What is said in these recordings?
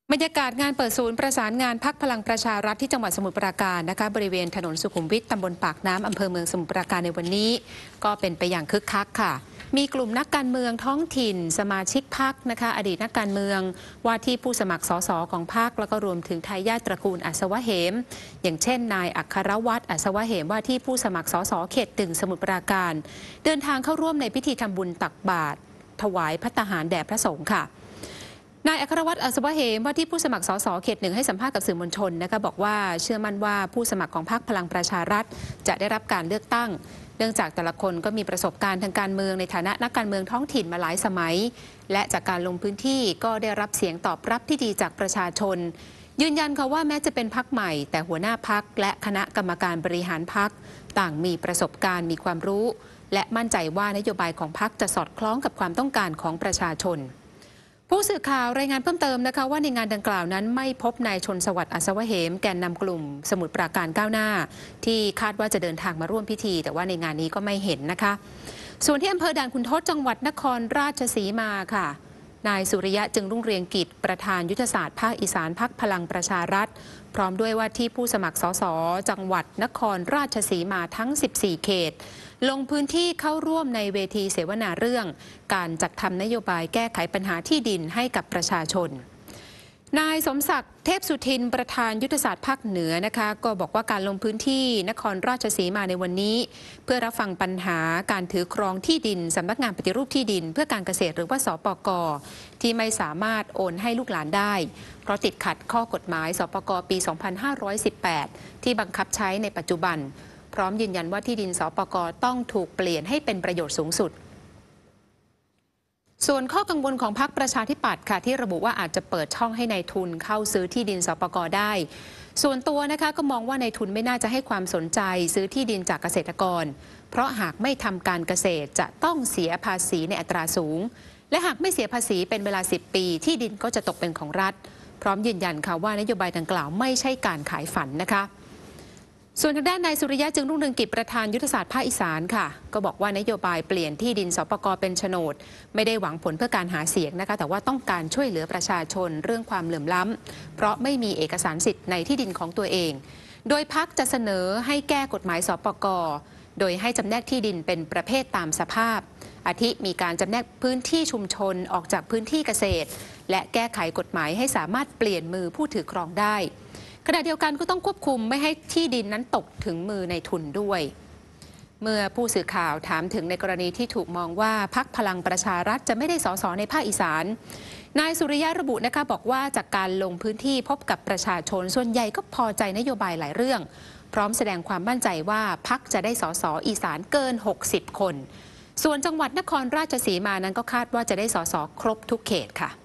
บรรยากาศงานเปิดศูนย์ประสานงานพรรคพลังประชารัฐที่จังหวัดสมุทรปราการนะคะบริเวณถนนสุขุมวิทตำบลปากน้ำอำเภอเมืองสมุทรปราการในวันนี้ก็เป็นไปอย่างคึกคักค่ะมีกลุ่มนักการเมืองท้องถิ่นสมาชิกพรรคนะคะอดีตนักการเมืองว่าที่ผู้สมัครสสของพรรคแล้วก็รวมถึงทายาทตระกูลอัศวเหมอย่างเช่นนายอัครวัฒน์อัศวเหมว่าที่ผู้สมัครสสเขต 1สมุทรปราการเดินทางเข้าร่วมในพิธีทำบุญตักบาตรถวายภัตตาหารแด่พระสงฆ์ค่ะนายอัครวัฒน์อัศวเหมว่าที่ผู้สมัครสสเขต 1ให้สัมภาษณ์กับสื่อมวลชนนะคะบอกว่าเชื่อมั่นว่าผู้สมัครของพรรคพลังประชารัฐจะได้รับการเลือกตั้งเนื่องจากแต่ละคนก็มีประสบการณ์ทางการเมืองในฐานะนักการเมืองท้องถิ่นมาหลายสมัยและจากการลงพื้นที่ก็ได้รับเสียงตอบรับที่ดีจากประชาชนยืนยันค่ะว่าแม้จะเป็นพรรคใหม่แต่หัวหน้าพรรคและคณะกรรมการบริหารพรรคต่างมีประสบการณ์มีความรู้และมั่นใจว่านโยบายของพรรคจะสอดคล้องกับความต้องการของประชาชนผู้สื่อข่าวรายงานเพิ่มเติมนะคะว่าในงานดังกล่าวนั้นไม่พบนายชนสวัสดิ์อัศวเหมแกนนำกลุ่มสมุทรปราการก้าวหน้าที่คาดว่าจะเดินทางมาร่วมพิธีแต่ว่าในงานนี้ก็ไม่เห็นนะคะส่วนที่อำเภอด่านขุนทดจังหวัดนครราชสีมาค่ะนายสุริยะจึงรุ่งเรืองกิจประธานยุทธศาสตร์ภาคอีสานพรรคพลังประชารัฐพร้อมด้วยว่าที่ผู้สมัครสสจังหวัดนครราชสีมาทั้ง14เขตลงพื้นที่เข้าร่วมในเวทีเสวนาเรื่องการจัดทำนโยบายแก้ไขปัญหาที่ดินให้กับประชาชนนายสมศักดิ์เทพสุทินประธานยุทธศาสตร์ภาคเหนือนะคะก็บอกว่าการลงพื้นที่นครราชสีมาในวันนี้เพื่อรับฟังปัญหาการถือครองที่ดินสำนักงานปฏิรูปที่ดินเพื่อการเกษตรหรือว่าสปก.ที่ไม่สามารถโอนให้ลูกหลานได้เพราะติดขัดข้อกฎหมายสปก.ปี 2518 ที่บังคับใช้ในปัจจุบันพร้อมยืนยันว่าที่ดินสปก.ต้องถูกเปลี่ยนให้เป็นประโยชน์สูงสุดส่วนข้อกังวลของพรรคประชาธิปัตย์ค่ะที่ระบุว่าอาจจะเปิดช่องให้ในายทุนเข้าซื้อที่ดินสปก.ได้ส่วนตัวนะคะก็มองว่านายทุนไม่น่าจะให้ความสนใจซื้อที่ดินจากเกษตรกรเพราะหากไม่ทำการเกษตรจะต้องเสียภาษีในอัตราสูงและหากไม่เสียภาษีเป็นเวลา10 ปีที่ดินก็จะตกเป็นของรัฐพร้อมยืนยันค่ะว่านโยบายดังกล่าวไม่ใช่การขายฝันนะคะส่วนทางด้านนายสุริยะจึงรุ่งเรืองกิจประธานยุทธศาสตร์ภาคอีสานค่ะก็บอกว่านโยบายเปลี่ยนที่ดินสปก.เป็นโฉนดไม่ได้หวังผลเพื่อการหาเสียงนะคะแต่ว่าต้องการช่วยเหลือประชาชนเรื่องความเหลื่อมล้ำเพราะไม่มีเอกสารสิทธิ์ในที่ดินของตัวเองโดยพรรคจะเสนอให้แก้กฎหมายสปก.โดยให้จำแนกที่ดินเป็นประเภทตามสภาพอาทิมีการจำแนกพื้นที่ชุมชนออกจากพื้นที่เกษตรและแก้ไขกฎหมายให้สามารถเปลี่ยนมือผู้ถือครองได้ขณะเดียวกันก็ต้องควบคุมไม่ให้ที่ดินนั้นตกถึงมือในทุนด้วยเมื่อผู้สื่อข่าวถามถึงในกรณีที่ถูกมองว่าพรรคพลังประชารัฐจะไม่ได้สสในภาคอีสานนายสุริยะระบุนะคะบอกว่าจากการลงพื้นที่พบกับประชาชนส่วนใหญ่ก็พอใจนโยบายหลายเรื่องพร้อมแสดงความมั่นใจว่าพรรคจะได้สสอีสานเกิน60 คนส่วนจังหวัดนครราชสีมานั้นก็คาดว่าจะได้สสครบทุกเขตค่ะ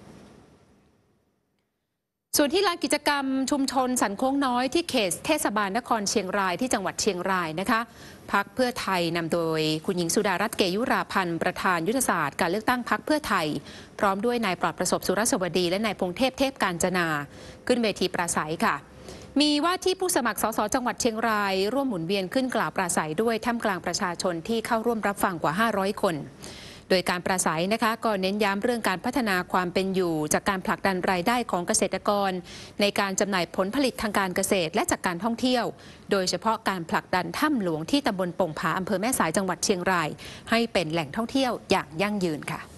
ส่วนที่ลานกิจกรรมชุมชนสันโค้งน้อยที่เขตเทศบาลนครเชียงรายที่จังหวัดเชียงรายนะคะพรรคเพื่อไทยนำโดยคุณหญิงสุดารัตน์เกยุราพันธ์ประธานยุทธศาสตร์การเลือกตั้งพรรคเพื่อไทยพร้อมด้วยนายปลอดประสบสุรสวัสดีและนายพงเทพเทพกาญจนาขึ้นเวทีปราศัยค่ะมีว่าที่ผู้สมัครสสจังหวัดเชียงรายร่วมหมุนเวียนขึ้นกล่าวปราศัยด้วยท่ามกลางประชาชนที่เข้าร่วมรับฟังกว่า500 คนโดยการปราศัยนะคะก็เน้นย้ำเรื่องการพัฒนาความเป็นอยู่จากการผลักดันรายได้ของเกษตรกรในการจำหน่ายผลผลิตทางการเกษตรและจากการท่องเที่ยวโดยเฉพาะการผลักดันถ้ำหลวงที่ตำบลโป่งผาอำเภอแม่สายจังหวัดเชียงรายให้เป็นแหล่งท่องเที่ยวอย่างยั่งยืนค่ะ